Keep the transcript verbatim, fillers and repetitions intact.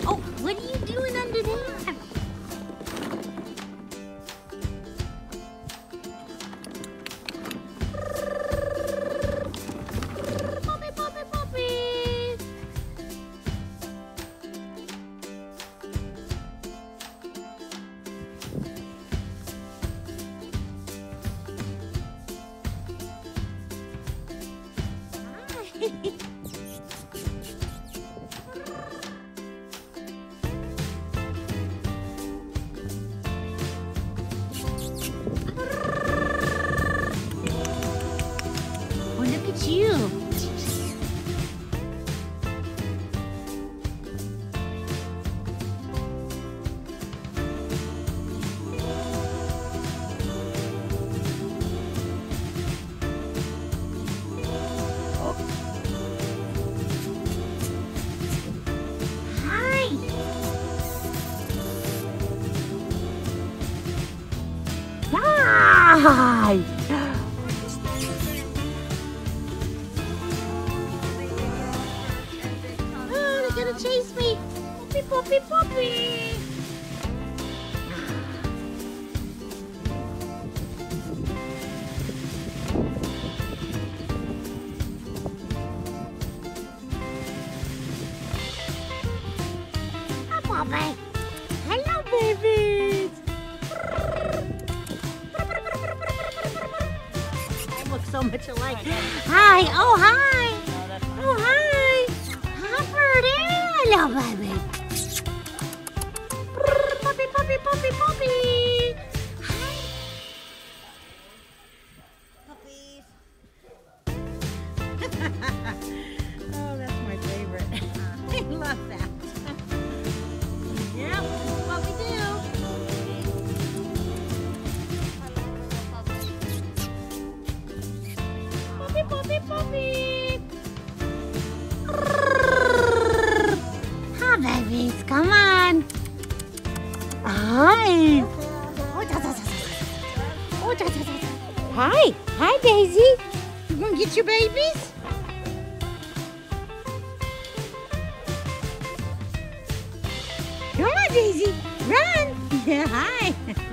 Oh, what are you doing under there? Puppy, puppy, puppies. Hi. Oh, look at you. Hi. Hi. Oh, they're gonna chase me. Puppy, puppy, puppy. Hi, puppy. Hello, babies. They look so much alike. Hi. Oh, hi. Oh, hi. Hi, birdie. Hello, baby. Puppy, puppy, puppy, puppy. Hi. Puppies. Oh, that's my favorite. I love that. Yeah, that's what we do. Puppy, puppy, puppy. Hi, babies. Come on. Hi. Hi. Hi, Daisy. You gonna get your babies? Come on, Daisy. Run. Yeah, hi.